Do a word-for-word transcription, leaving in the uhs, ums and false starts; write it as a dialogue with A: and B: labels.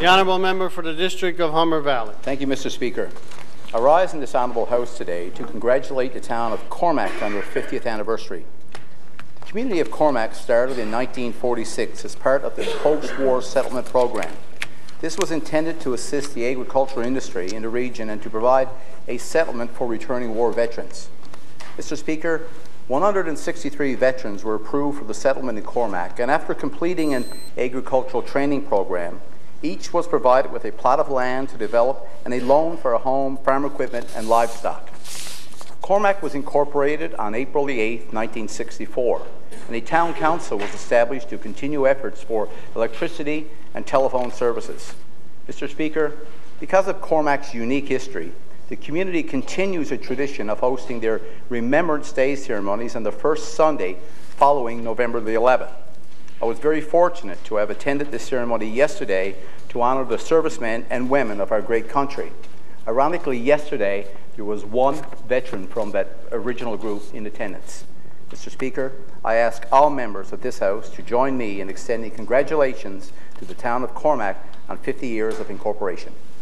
A: The honourable member for the District of Humber Valley.
B: Thank you, Mister Speaker. I rise in this honourable House today to congratulate the town of Cormac on their fiftieth anniversary. The community of Cormac started in nineteen forty-six as part of the post-war settlement program. This was intended to assist the agricultural industry in the region and to provide a settlement for returning war veterans. Mister Speaker, one hundred sixty-three veterans were approved for the settlement in Cormac, and after completing an agricultural training program, each was provided with a plot of land to develop and a loan for a home, farm equipment, and livestock. Cormac was incorporated on April the eighth, nineteen sixty-four, and a town council was established to continue efforts for electricity and telephone services. Mister Speaker, because of Cormac's unique history, the community continues a tradition of hosting their Remembrance Day ceremonies on the first Sunday following November the eleventh. I was very fortunate to have attended this ceremony yesterday to honor the servicemen and women of our great country. Ironically, yesterday there was one veteran from that original group in attendance. Mister Speaker, I ask all members of this House to join me in extending congratulations to the town of Cormac on fifty years of incorporation.